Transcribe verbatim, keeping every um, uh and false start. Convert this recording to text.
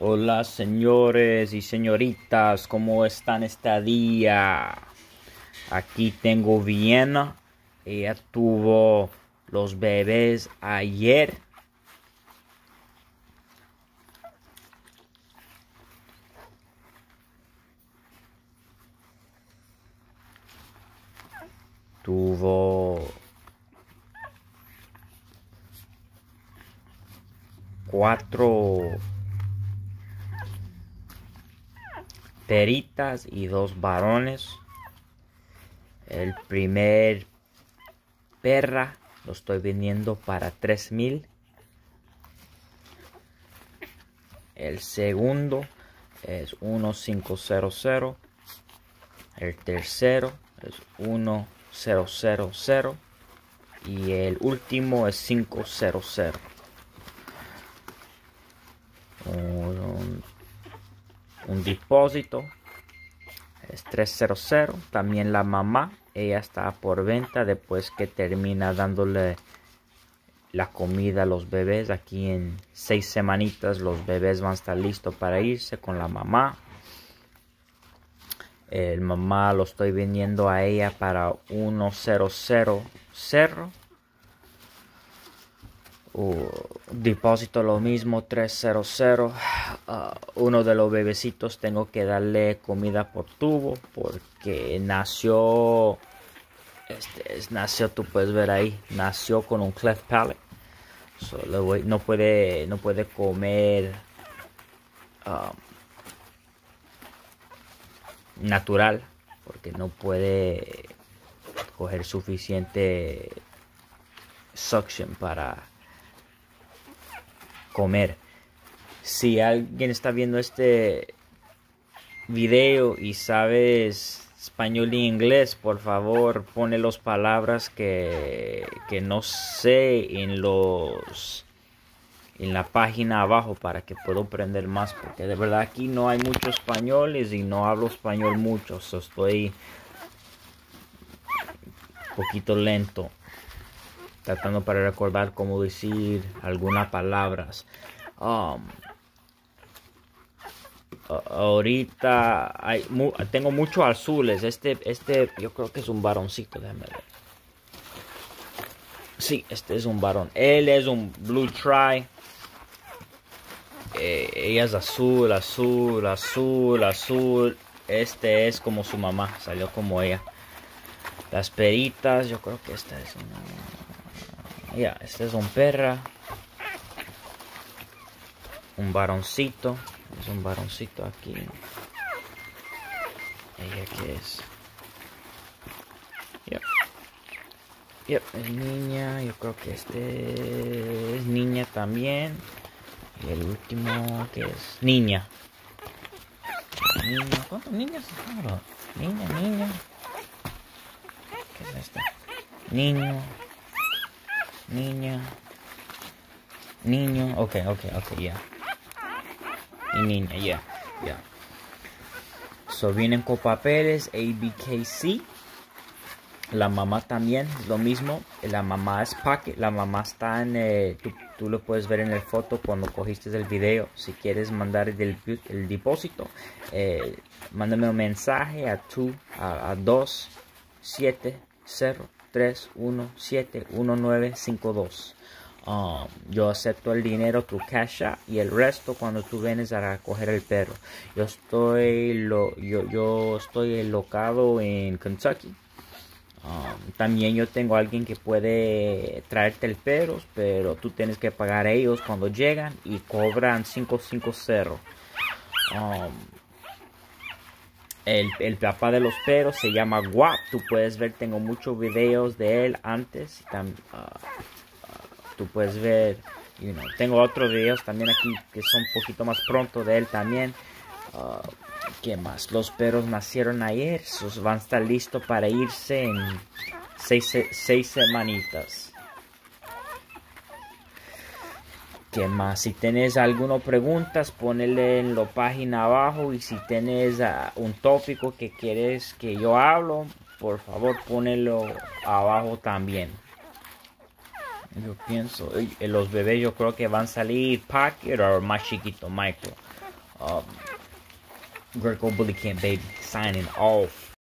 Hola señores y señoritas, ¿cómo están este día? Aquí tengo Viena. Ella tuvo los bebés ayer. Tuvo cuatro peritas y dos varones. El primer perra lo estoy vendiendo para tres mil. El segundo es uno cinco cero cero. El tercero es uno cero cero cero. Y el último es cinco cero cero. Un, un depósito es tres cero cero. También la mamá, ella está por venta después que termina dándole la comida a los bebés. Aquí en seis semanitas los bebés van a estar listos para irse con la mamá. El mamá lo estoy vendiendo a ella para uno cero cero cero. Uh, depósito lo mismo, tres cero cero. Uh, uno de los bebecitos tengo que darle comida por tubo porque nació, este es, nació, tú puedes ver ahí, nació con un cleft palate. So, voy, no puede, no puede comer um, natural porque no puede coger suficiente suction para comer. Si alguien está viendo este video y sabes español y inglés, por favor pone las palabras que, que no sé en los en la página abajo para que pueda aprender más, porque de verdad aquí no hay muchos españoles y no hablo español mucho, so estoy un poquito lento tratando para recordar cómo decir algunas palabras. Um, ahorita hay, mu tengo muchos azules. Este, este, yo creo que es un varoncito. Déjame ver. Sí, este es un varón. Él es un blue try. Eh, ella es azul, azul, azul, azul. Este es como su mamá. Salió como ella. Las peritas, yo creo que esta es una... Ya, yeah, este es un perra. Un varoncito. Es un varoncito aquí. ¿Ella qué es? Yep. Yep, es niña. Yo creo que este es niña también. Y el último que es niña. Niña. ¿Cuántas niñas? Niña, niña. ¿Qué es esto? Niño. Niña. Niño. Ok, ok, ok, ya. Yeah. Y niña, ya, yeah, ya. Yeah. So vienen con papeles A B K C. La mamá también es lo mismo. La mamá es pocket. La mamá está en eh, tú, tú lo puedes ver en la foto cuando cogiste el video. Si quieres mandar el, el depósito, eh, mándame un mensaje a tu a, a dos siete cero tres uno siete uno nueve cinco dos. Um, yo acepto el dinero, tu cash app, y el resto cuando tú vienes a recoger el perro. Yo estoy lo, yo, yo estoy locado en Kentucky. Um, también yo tengo a alguien que puede traerte el perro, pero tú tienes que pagar a ellos cuando llegan y cobran cinco cincuenta. Um, el, el papá de los perros se llama Guap. Tú puedes ver, tengo muchos videos de él antes. Y tam, uh, Tú puedes ver, you know, tengo otros videos también aquí que son un poquito más pronto de él también. Uh, ¿Qué más? Los perros nacieron ayer, sus van a estar listos para irse en seis, seis semanitas. ¿Qué más? Si tienes algunas preguntas, ponele en la página abajo. Y si tienes uh, un tópico que quieres que yo hablo, por favor ponelo abajo también. Yo pienso, los bebés yo creo que van a salir pocket o más chiquito, micro. um, Greco Bully Camp, baby, signing off.